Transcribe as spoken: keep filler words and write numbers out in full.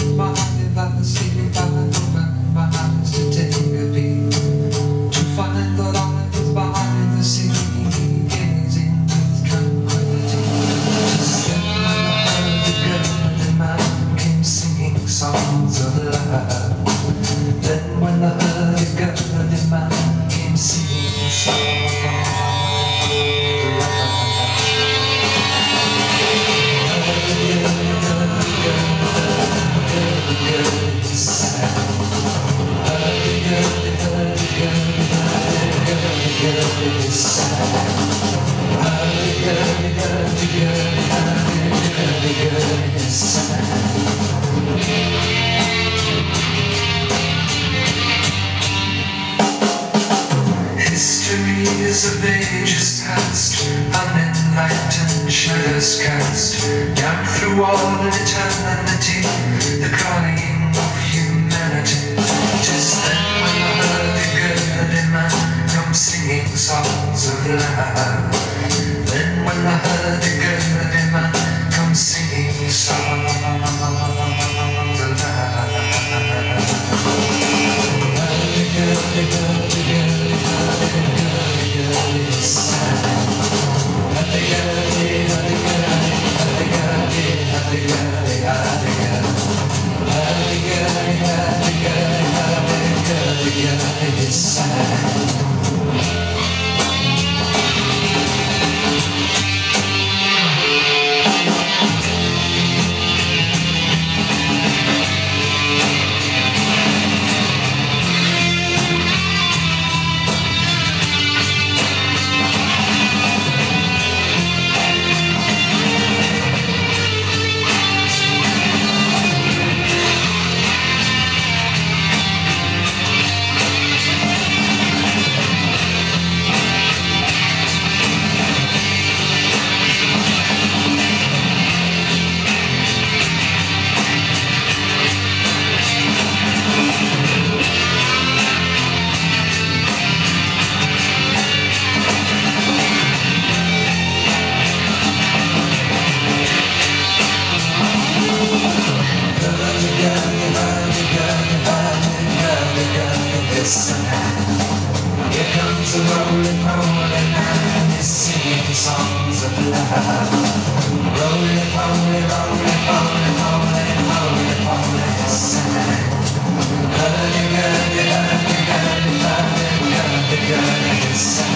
behind the city, behind open my eyes to take a peek, to find that I was behind the city, gazing with tranquility. Just then when I heard the girl in man came singing songs of love. Then when I heard the girl in man came singing songs of love. Histories of ages past, unenlightened shadows cast down through all eternity, the crying of humanity. Just then when I heard the girly man come singing songs of love. Then when I heard the girly man come singing songs of love. The girly, girly, girly, girly, girly sang. The girly, the girly, the girly, the girly, the girly, the girly, the girly, the girly sang. Here comes a rolling, rolling man, he's singing songs of love. Rolling, rolling, rolling, rolling, rolling, rolling, rolling, he sang. Hurdy, gurdy, hurdy, gurdy, hurdy, gurdy, gurdy, he sang.